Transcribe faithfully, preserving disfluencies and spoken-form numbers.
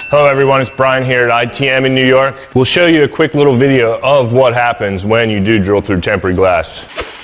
Hello everyone, it's Brian here at I T M in New York. We'll show you a quick little video of what happens when you do drill through tempered glass.